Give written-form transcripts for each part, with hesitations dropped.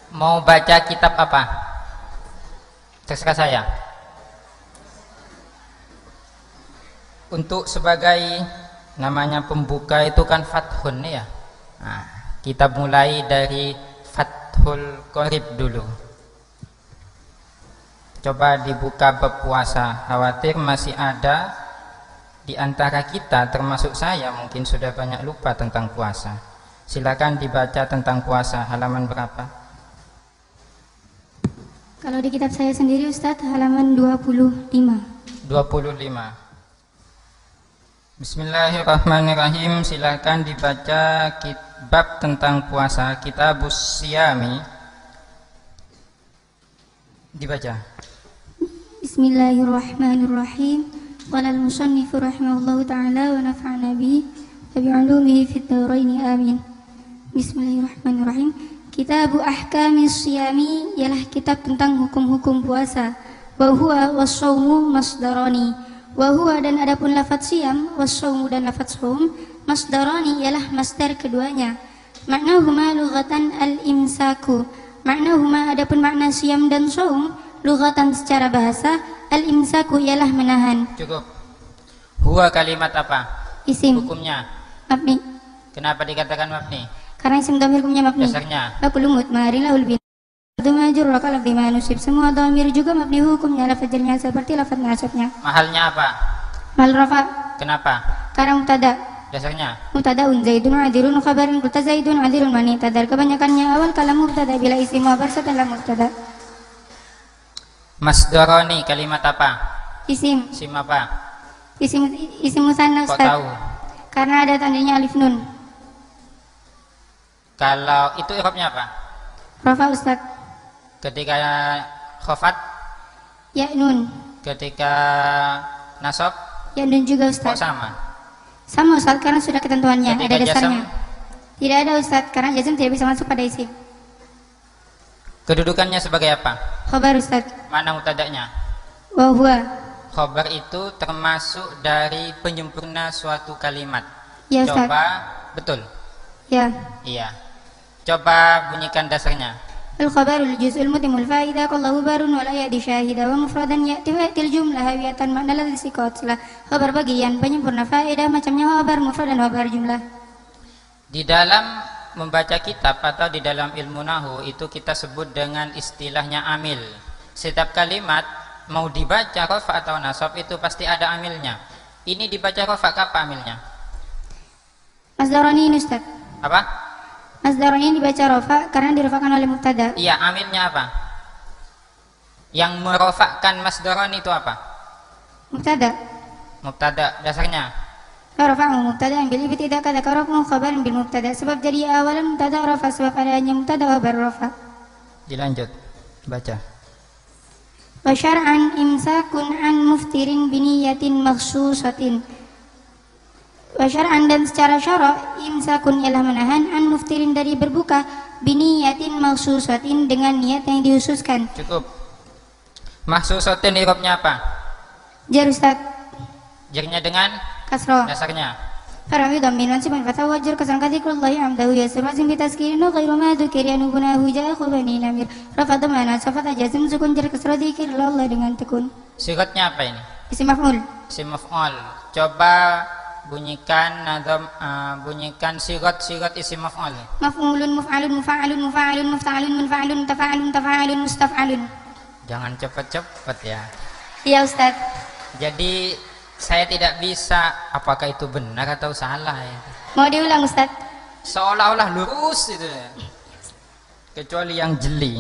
Mau baca kitab apa? Terserah saya. Untuk sebagai namanya pembuka itu kan Fathun ya. Nah, kita mulai dari Fathul Qorib dulu. Coba dibuka bab puasa. Khawatir masih ada di antara kita, termasuk saya, mungkin sudah banyak lupa tentang puasa. Silakan dibaca tentang puasa, halaman berapa? Kalau di kitab saya sendiri Ustadz, halaman 25. 25. Bismillahirrahmanirrahim. Silakan dibaca bab tentang puasa, Kitabus Siyami. Dibaca. Bismillahirrahmanirrahim. Qala al-musannifu rahimahullahu ta'ala wa nafa'ana bihi wa bi'ulumihi fid dharain amin. Bismillahirrahmanirrahim. Kitabu ahkamis siyami ialah kitab tentang hukum-hukum puasa. Wa huwa was-shaumu masdarani. Wa huwa dan adapun lafaz siyam, was-shaumu dan lafaz shaum, masdarani ialah masdar keduanya. Maknahuma lughatan al-imsaku. Maknahuma adapun makna siyam dan shaum lughatan secara bahasa, al-imsaku ialah menahan. Cukup. Huwa kalimat apa? Isim. Hukumnya Mabni. kenapa dikatakan mabni? Karena isim dhamir hukumnya mabni. Dasarnya Bakul mudmarin lahul bin. Majrur wa qalb bima nusib. Semua dhamir juga mabni hukumnya lafaz jarnya seperti lafaz nasabnya. mahalnya apa? Mal rafa. Kenapa? Karena mubtada. Dasarnya Mubtadaun zaidun adirun khabarun qulta zaidun adirun mani tadar. Kebanyakannya awal kalam mubtada bila isim mu'abar setelah mubtada. masdarani kalimat apa? Isim. Isim apa? Isim musanna Kok Ustaz. tahu? Karena ada tandanya alif nun. Kalau itu i'rabnya apa? Rafa Ustaz. Ketika khafat, Ya nun. ketika nasab, Ya nun juga kok Ustaz. sama? Sama Ustaz karena sudah ketentuannya, Ketika ada dasarnya. jazm? Tidak ada Ustaz karena jazm tidak bisa masuk pada isim. Kedudukannya sebagai apa? Khabar Ustaz. Mana mutadaknya? Wa huwa. Khabar itu termasuk dari penyempurna suatu kalimat. Ya Ustaz. Coba, betul? Ya. Iya. Coba bunyikan dasarnya. Al-khabarul juz'ul mutimul fa'idah qallahu barun wa la ya'di syahida wa mufradan ya'ti wa ya'til jumlah hawiyatan makna ladzi siqat. Khabar bagian penyempurna fa'idah macamnya khabar mufrad dan khabar jumlah. Di dalam membaca kitab atau di dalam ilmu nahu itu kita sebut dengan istilahnya amil. Setiap kalimat mau dibaca rafa atau nasab itu pasti ada amilnya. Ini dibaca rafa, apa amilnya? Masdarani ini Ustaz. Apa? Masdarani dibaca rafa karena dirofakan oleh mubtada. Iya, amilnya apa? Yang merofakkan masdaran itu apa? Mubtada. Mubtada. Dasarnya Rafa'u mubtada bil ibtidah kata karafu khabaran bil mubtada. Sebab jadi awalan mubtada rafa sebab adanya mubtada khabar rafa. dilanjut baca. Wa syar'an imsakun an muftirin biniyatin makhsusatin. Wa syar'an dan secara syara' imsakun ialah menahan an muftirin dari berbuka biniyatin makhsusatin dengan niat yang dihususkan. Cukup. Mahsusatin i'rabnya apa? Jar Ustaz. Jarnya dengan Kasroh. dasarnya Farami dhammin mansiban fatha wajur kasan kadhikrullahi amdahu yasir wazim bitaskirin wa ghairu ma dhukiri anubunahu ja'a khubani namir rafa dhamana safata jazm sukun jar kasroh dzikir Allah dengan tekun. sigatnya apa ini? Isim maf'ul. Isim maf'ul. Coba bunyikan nazam, bunyikan sigat isim maf'ul. Maf'ulun muf'alun mufa'alun mufa'alun mufta'alun munfa'alun tafa'alun tafa'alun mustaf'alun. Jangan cepet-cepet ya. Iya Ustaz. Jadi saya tidak bisa apakah itu benar atau salah ya. Mau diulang Ustaz? Seolah-olah lurus itu ya. Kecuali yang jeli.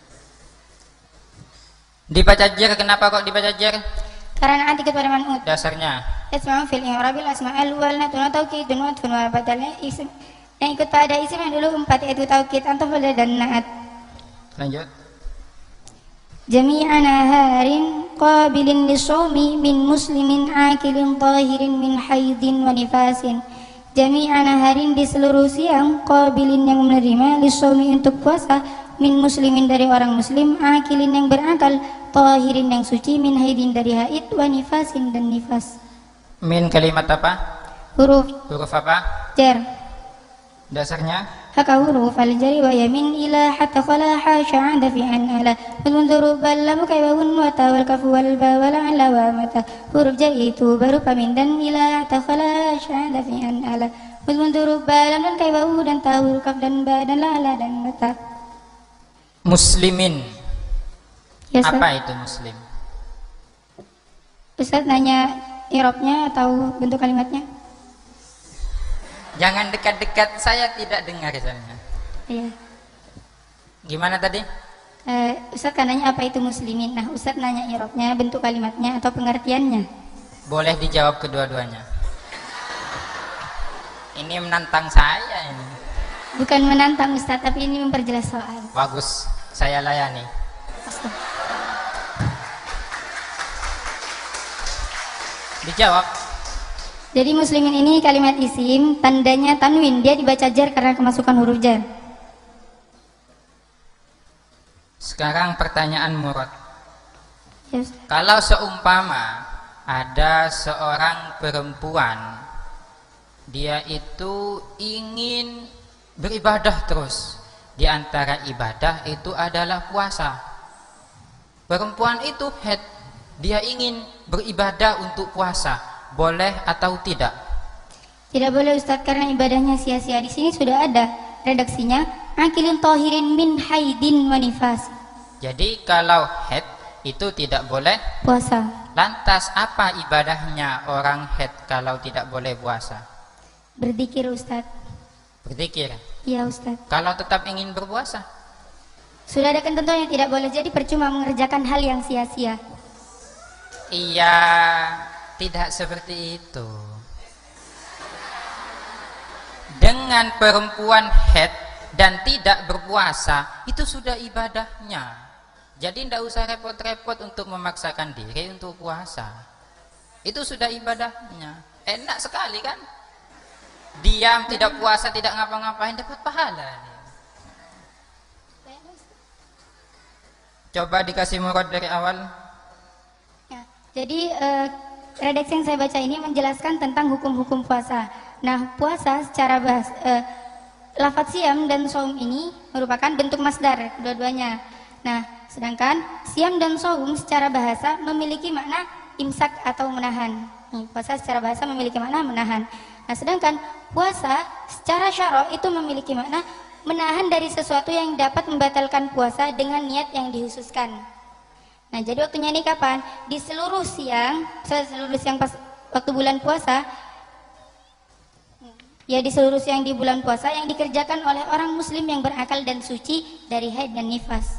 Dibaca jar, kenapa kok dibaca jar? Karena anti kepada man'ud. Dasarnya Isma'u fil i'rabil asma'al wal natuna taukidun wa atfun wa badalnya isim. Yang ikut pada isim yang dulu 4 yaitu taukid, antaf dan na'at. lanjut. Jami'a naharin qabilin lisawmi min muslimin akilin tahirin min haidin wa nifasin. Jami'a naharin di seluruh siang qabilin yang menerima lisawmi untuk puasa min muslimin dari orang muslim akilin yang berakal tahirin yang suci min haidin dari haid wa nifasin dan nifas. Min kalimat apa? Huruf Huruf apa? jar. Dasarnya haka huruf al-jari wa yamin ila hatta khala hasha 'ada fi an ala wal munzuru ballamu kaywun mata wal kafu wal ba wal ala wa mata huruf jari itu baru pamin dan ila hatta khala hasha 'ada fi an ala wal munzuru balam dan kaywawu dan ta huruf kaf dan ba dan la ala dan mata. Muslimin. Ya, apa itu muslim? Ustaz nanya i'rabnya atau bentuk kalimatnya? Jangan dekat-dekat, saya tidak dengar soalnya. Iya. Gimana tadi? Ustaz kan nanya apa itu muslimin. Nah, Ustaz nanya i'rabnya, bentuk kalimatnya atau pengertiannya? Boleh dijawab kedua-duanya. Ini menantang saya ini. Bukan menantang Ustaz, tapi ini memperjelas soal. Bagus, saya layani. Dijawab. Jadi muslimin ini kalimat isim, tandanya tanwin, dia dibaca jar karena kemasukan huruf jar. Sekarang pertanyaan Murad. Yes. Kalau seumpama ada seorang perempuan, dia itu ingin beribadah terus. Di antara ibadah itu adalah puasa. Perempuan itu head, dia ingin beribadah untuk puasa. Boleh atau tidak? Tidak boleh Ustaz, karena ibadahnya sia-sia. Di sini sudah ada redaksinya, akilin tohirin min haidin wa nifas. Jadi kalau head itu tidak boleh Puasa. Lantas apa ibadahnya orang head kalau tidak boleh puasa? Berzikir Ustaz. Berzikir. Iya Ustaz. Kalau tetap ingin berpuasa? Sudah ada ketentuannya, tidak boleh, jadi percuma mengerjakan hal yang sia-sia. Iya, tidak seperti itu. Dengan perempuan head dan tidak berpuasa, itu sudah ibadahnya. Jadi tidak usah repot-repot untuk memaksakan diri untuk puasa. Itu sudah ibadahnya. Enak sekali kan? Diam, tidak puasa, tidak ngapa-ngapain, dapat pahala. Coba dikasih murad dari awal. Ya, jadi redaksi yang saya baca ini menjelaskan tentang hukum-hukum puasa. Nah, puasa secara lafadz siam dan saum ini merupakan bentuk masdar dua-duanya. Nah, sedangkan siam dan saum secara bahasa memiliki makna imsak atau menahan. Puasa secara bahasa memiliki makna menahan. Nah, sedangkan puasa secara syara' itu memiliki makna menahan dari sesuatu yang dapat membatalkan puasa dengan niat yang dihususkan. Nah, jadi waktunya ini kapan? Di seluruh siang pas waktu bulan puasa, ya di seluruh siang di bulan puasa yang dikerjakan oleh orang muslim yang berakal dan suci dari haid dan nifas.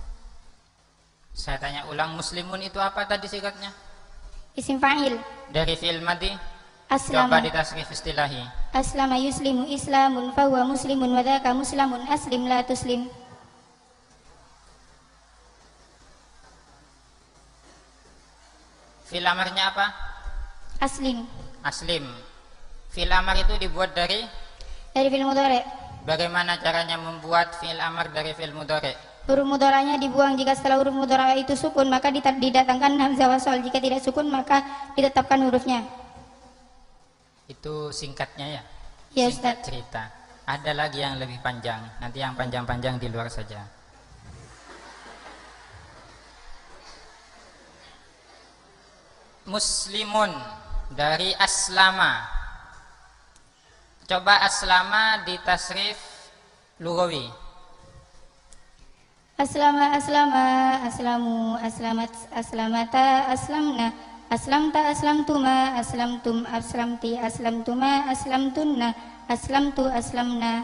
Saya tanya ulang, muslimun itu apa tadi singkatnya? Isim fa'il. Dari fi'il madhi. Aslama. Coba ditasrif istilahi. Aslama yuslimu islamun fahuwa muslimun wa dzaka muslimun aslim la tuslim. Fi'il amarnya apa? Aslim. Aslim. Fi'il amar itu dibuat dari fi'il mudhari'. Bagaimana caranya membuat fi'il amar dari fi'il mudhari'? Huruf mudharanya dibuang. Jika setelah huruf mudhari' itu sukun, maka didatangkan hamzah wasal. Jika tidak sukun, maka ditetapkan hurufnya. Itu singkatnya ya? Ya Singkat Ustaz. cerita. Ada lagi yang lebih panjang. Nanti yang panjang-panjang di luar saja. Muslimun dari aslama. Coba aslama ditasrif lugawi. Aslama, aslamu, aslamat, aslamata, aslamna, aslamta, aslamtuma, aslamtum, aslamti, aslamtuma, aslamtunna, aslamtu, aslamna.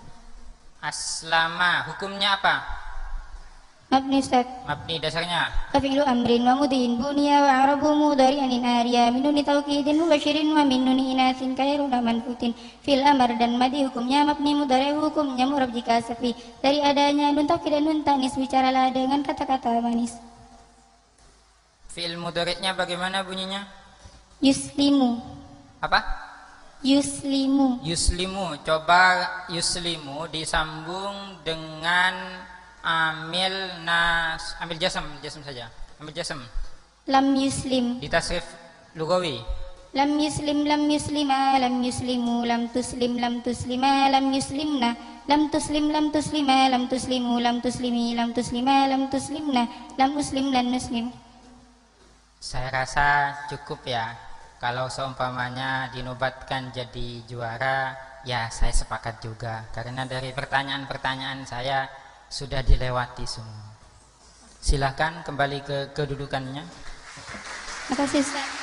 Aslama, hukumnya apa? Mabni Ustaz. Mabni dasarnya. Kafilu amrin wa mudin bunia wa arabu mudari'an ariya min nuni tawkidin mubashirin wa min nuni inasin kairuna manfutin fil amar. Dan madi hukumnya mabni mudari', hukumnya mu'rab jika sepi dari adanya nun taukid dan nun tanis. Bicaralah dengan kata-kata manis. Fi'il mudhari'nya bagaimana bunyinya? Yuslimu. Apa? Yuslimu. Yuslimu. Coba yuslimu disambung dengan amil jasam saja. Amil jasam. Lam yuslim. Ditasrif lugawi. lam yuslim lam yuslima lam yuslimu lam tuslim lam tuslima lam yuslimna lam tuslim lam tuslima lam tuslimu lam tuslimi lam tuslima lam tuslimna lam muslim lan muslim. Saya rasa cukup ya. Kalau seumpamanya dinobatkan jadi juara, ya saya sepakat juga. Karena dari pertanyaan-pertanyaan saya sudah dilewati semua. Silahkan kembali ke kedudukannya. Terima kasih Ustaz.